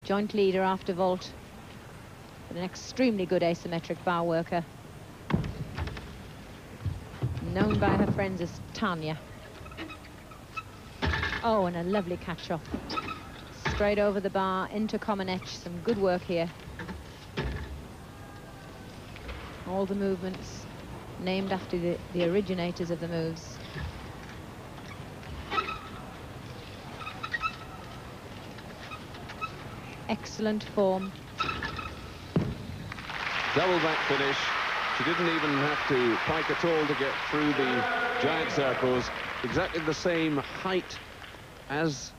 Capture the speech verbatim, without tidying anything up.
joint leader after vault, but an extremely good asymmetric bar worker. Known by her friends as Tanya. Oh, and a lovely catch-off. Straight over the bar, into common etch. Some good work here. All the movements named after the, the originators of the moves. Excellent form. Double back finish. She didn't even have to pike at all to get through the giant circles. Exactly the same height as